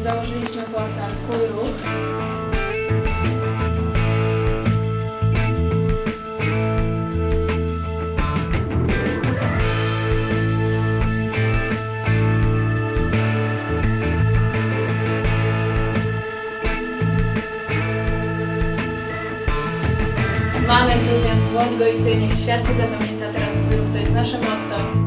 założyliśmy portal Twój Ruch. Mamy entuzjazm, włącz go i Ty, niech świat Cię zapamięta, teraz Twój Ruch to jest nasze motto.